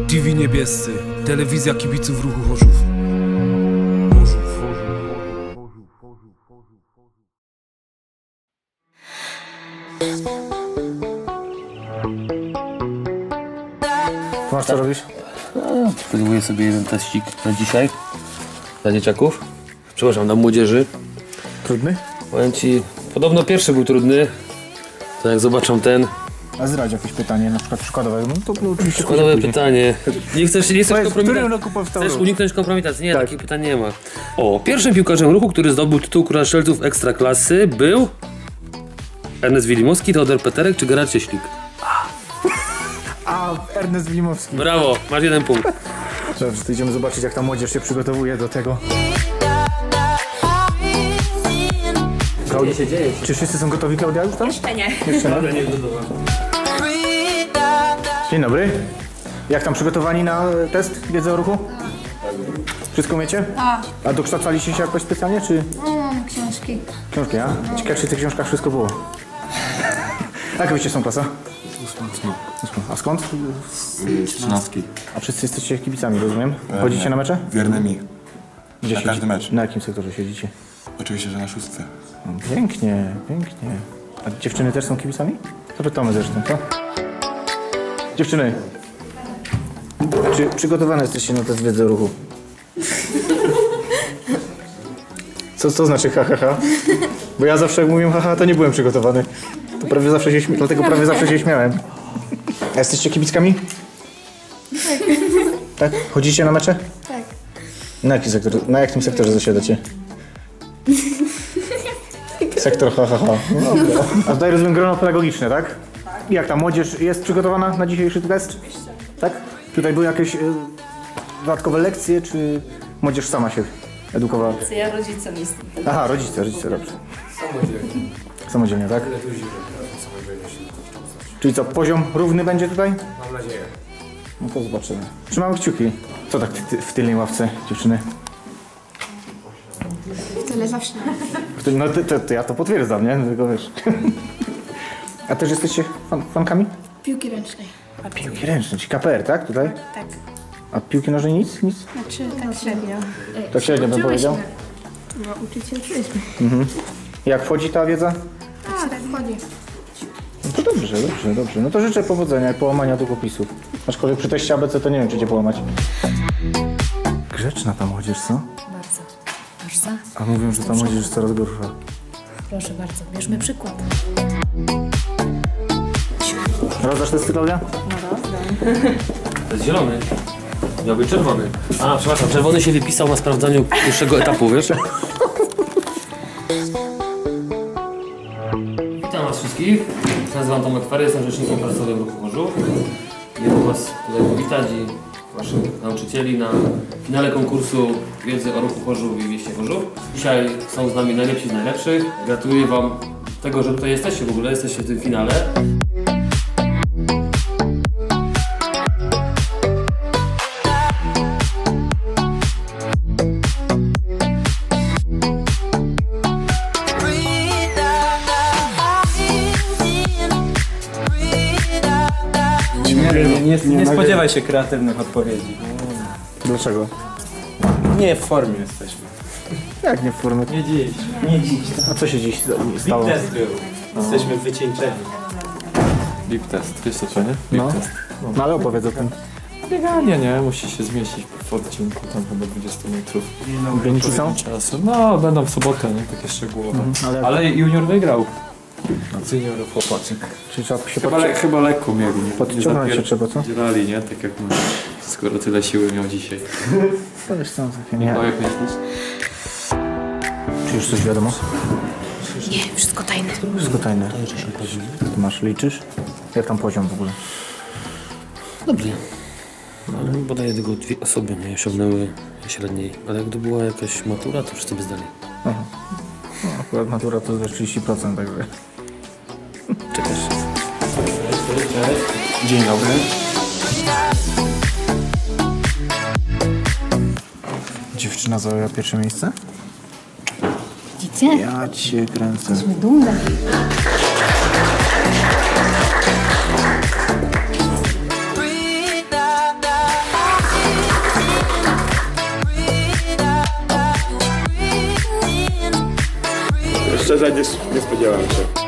TV Niebiescy, telewizja kibiców ruchu Chorzów. Masz co robisz? Podejmuję sobie jeden teścik na dzisiaj. Dla dzieciaków. Przepraszam, dla młodzieży. Trudny? Powiem ci, podobno pierwszy był trudny. To jak zobaczą ten... A zdradź jakieś pytanie, na przykład przykładowe. No to oczywiście. Przykładowe pytanie. Nie chcesz W którym roku powstał Chcesz ruch? uniknąć kompromitacji? Nie, Tak. takich pytań nie ma. O, pierwszym piłkarzem ruchu, który zdobył tytuł Króla Strzelców Ekstraklasy był... Ernest Wilimowski, Teodor Peterek czy Gerard Cieślik? A, Ernest Wilimowski. Brawo, masz 1 punkt. Dobrze, to idziemy zobaczyć, jak ta młodzież się przygotowuje do tego. Co się dzieje? Czy wszyscy są gotowi, Klaudia, już tam? Jeszcze nie. Jeszcze nie. Dzień dobry. Jak tam przygotowani na test wiedzy o ruchu? Wszystko umiecie? A dokształcaliście się jakoś specjalnie, czy? Książki. Książki, a? Ciekawe, czy w tych książkach wszystko było. Jaka wyście są klasa? 8. A skąd? Z 13. A wszyscy jesteście kibicami, rozumiem? Chodzicie na mecze? Wiernymi. Gdzie Na każdy mecz. Na jakim sektorze siedzicie? Oczywiście, że na 6. No, pięknie, pięknie. A dziewczyny też są kibicami? Zapytamy zresztą, co? Dziewczyny, czy przygotowane jesteście na test wiedzy o ruchu? Co znaczy ha, ha, ha? Bo ja zawsze jak mówiłem ha, ha, to nie byłem przygotowany. To prawie zawsze się dlatego prawie zawsze się śmiałem. A jesteście kibickami? Tak. Tak? Chodzicie na mecze? Tak. Na jakim sektorze zasiadacie? Sektor ha, ha, ha. No dobra. A tutaj rozumiem grono pedagogiczne, tak? Jak ta młodzież jest przygotowana na dzisiejszy test? Oczywiście. Tak? Tutaj były jakieś dodatkowe lekcje, czy młodzież sama się edukowała? Ja rodzicem jestem. Aha, rodzice, dobrze. Samodzielnie, tak? Czyli co, poziom równy będzie tutaj? Mam nadzieję. No to zobaczymy. Trzymamy kciuki. Co tak w tylnej ławce, dziewczyny? Tyle zawsze. No to ja to potwierdzam, nie? Tylko wiesz. A też jesteście fankami? Piłki ręcznej. Piłki ręczne, czyli KPR, tak? Tutaj? Tak. A piłki nożnej nic? Nic? Znaczy tak średnio. Tak średnio bym powiedział. No uczyć się uczyliśmy. Jak wchodzi ta wiedza? Tak wchodzi. No to dobrze. No to życzę powodzenia i połamania długopisów. Aczkolwiek przy teście ABC to nie wiem, czy cię połamać. Grzeczna ta młodzież, co? Bardzo. Aż za? A mówią, że ta młodzież jest coraz gorsza. Proszę bardzo, bierzmy przykład. Rozdasz testy, Klaudia? To jest zielony. Miał być czerwony. A, przepraszam, czerwony się wypisał na sprawdzaniu dłuższego etapu, wiesz? Witam was wszystkich. Nazywam Tomek Fery, jestem rzecznikiem prasowym ruchu Chorzów. Miło was tutaj powitać i waszych nauczycieli na finale konkursu wiedzy o ruchu Chorzów i mieście Chorzów. Dzisiaj są z nami najlepsi z najlepszych. Gratuluję wam tego, że tutaj jesteście w ogóle, jesteście w tym finale. Nie spodziewaj się kreatywnych odpowiedzi. Dlaczego? Nie w formie jesteśmy. Jak nie w formie? Nie dziś. A co się dziś stało? Big test był. Jesteśmy wycieńczeni. Big test. Wiesz co, nie? Big No. test. No ale opowiedz o tym. Bieganie, nie? Musi się zmieścić w odcinku, tam chyba 20 metrów. Wyniki są? Czasu. No, będą w sobotę, nie? Takie szczegółowe. Ale junior wygrał. Z juniorów chłopaczek. Czyli trzeba się Chyba lekko mieli. Nie? podciągnąć się trzeba, co? Dzierali, nie? Tak jak my. Skoro tyle siły miał dzisiaj. To jest tam takie nie. A jak myślisz? Czy już coś wiadomo? Nie, wszystko tajne. Wszystko tajne. Ty masz, liczysz? Jak tam poziom w ogóle? Dobrze. Ale bodaj tylko 2 osoby nie osiągnęły średniej. Ale gdy była jakaś matura, to wszyscy by zdali. Aha. No, akurat matura to jest 30%, także... Czekasz. Dzień dobry. Dziewczyna zajęła pierwsze miejsce? Widzicie? Ja cię kręcę. Dumna. Szczerze nie spodziewałem się.